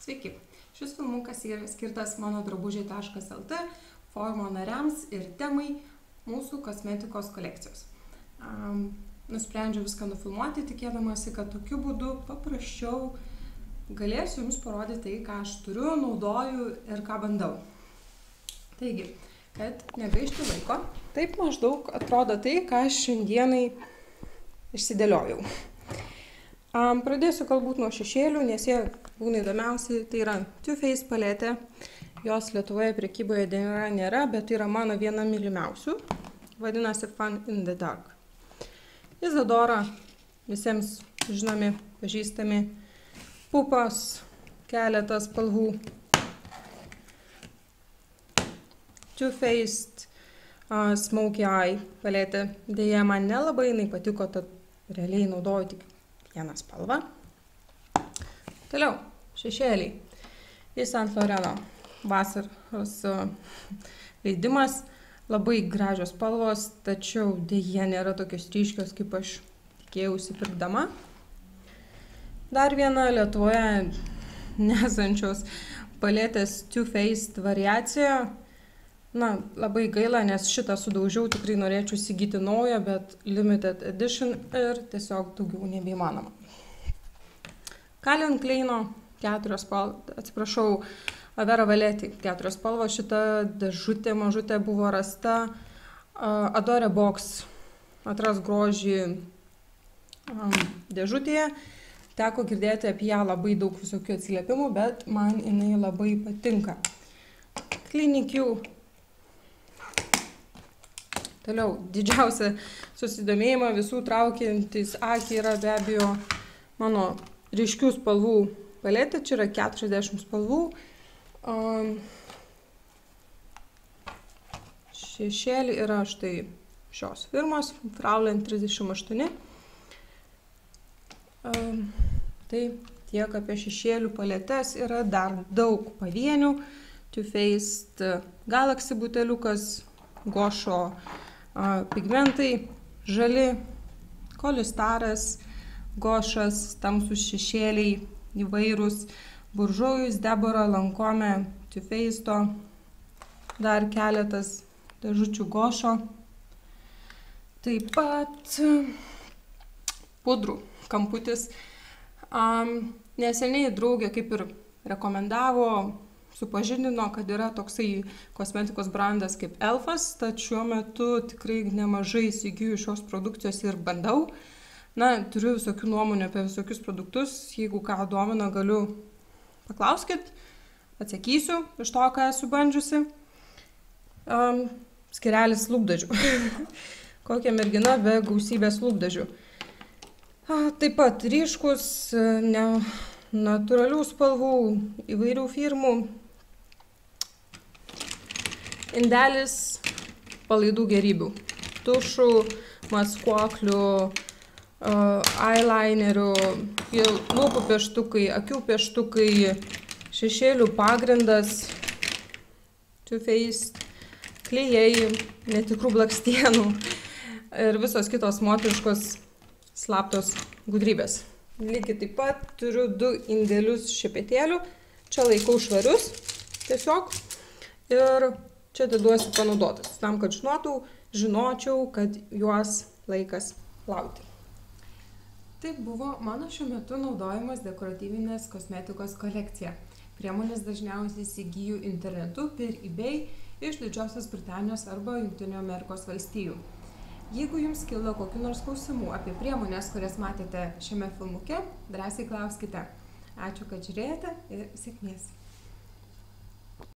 Sveiki, šis filmukas yra skirtas manodrabužiai.lt forumo nariams ir temai mūsų kosmetikos kolekcijos. Nusprendžiau viską nufilmuoti, tikėdamasi, kad tokiu būdu paprasčiau galėsiu jums parodyti tai, ką aš turiu, naudoju ir ką bandau. Taigi, kad negaišti laiko, taip maždaug atrodo tai, ką aš šiandienai išsidėliojau. Pradėsiu galbūt nuo šešėlių, nes jie būna įdomiausi. Tai yra Too Faced paletė. Jos Lietuvoje prekyboje nėra, bet yra mano viena mylimiausių. Vadinasi Fun in the Dark. Isadora, visiems žinomi, pažįstami. Pupas, keletas spalvų. Too Faced Smoky Eye paletė. Deja, man nelabai jinai patiko, tad realiai naudoju tik vieną spalvą. Toliau, šešėliai. Iš Saint Laurento vasaros leidimas. Labai gražios spalvos, tačiau dėja nėra tokios ryškios, kaip aš tikėjausi pirkdama. Dar viena Lietuvoje nesančios paletės Too Faced variacija. Na, labai gaila, nes šitą sudaužiau, tikrai norėčiau įsigyti naują, bet limited edition ir tiesiog daugiau nebeįmanoma. Calvin Kleino 4 spalvos, atsiprašau, Vera Valetti 4 spalvos, šita dėžutė mažutė buvo rasta Adore Box atras grožį dėžutėje. Teko girdėti apie ją labai daug visokių atsiliepimų, bet man jinai labai patinka. Clinique You. Toliau, didžiausia susidomėjimą visų traukiantis akį yra be abejo mano ryškių spalvų paletė. Čia yra 40 spalvų. Šešėlį yra štai šios firmos, Fraulein 38. Tai tiek apie šešėlių paletes. Yra dar daug pavienių. Too Faced Galaxy buteliukas, Gošo pigmentai, žali, Kolistaras, Gošas, tamsus šešėliai, įvairūs, Buržojus, Deborah, Lancome, Too Faced, dar keletas dėžučių Gošo. Taip pat pudrų kamputis. Neseniai draugė kaip ir rekomendavo, supažindino, kad yra toksai kosmetikos brandas kaip Elfas, tad šiuo metu tikrai nemažai įsigyju šios produkcijos ir bandau. Na, turiu visokių nuomonių apie visokius produktus, jeigu ką domina, galiu paklauskit, atsakysiu iš to, ką esu bandžiusi. Skirelis lūpdažių. Kokia mergina be gausybės lūpdažių. Taip pat ryškus, natūralių spalvų, įvairių firmų. Indelis palaidų gerybių. Tušų, maskuoklių, eyelinerių, lūpų pieštukai, akių pieštukai, šešėlių pagrindas, Too Faced, klijai, netikrų blakstienų ir visos kitos moteriškos slaptos gudrybės. Lygiai taip pat turiu 2 indelius šepetėlių. Čia laikau švarius tiesiog ir čia atiduosiu panaudotus, tam, kad žinočiau, kad juos laikas plauti. Tai buvo mano šiuo metu naudojamas dekoratyvinės kosmetikos kolekcija. Priemonės dažniausiai įsigyju internetu per eBay iš Didžiosios Britanijos arba Jungtinių Amerikos valstijų. Jeigu jums kilo kokių nors klausimų apie priemonės, kurias matėte šiame filmuke, drąsiai klauskite. Ačiū, kad žiūrėjote ir sėkmės.